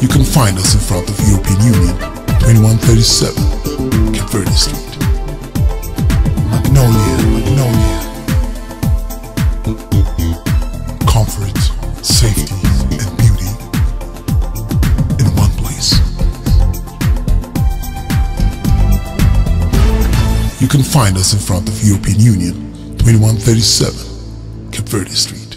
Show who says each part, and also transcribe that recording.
Speaker 1: You can find us in front of European Union, 2137, Cape Verde Street. Magnolia, Magnolia. Comfort, safety, and beauty in one place. You can find us in front of European Union, 2137, Cape Verde Street.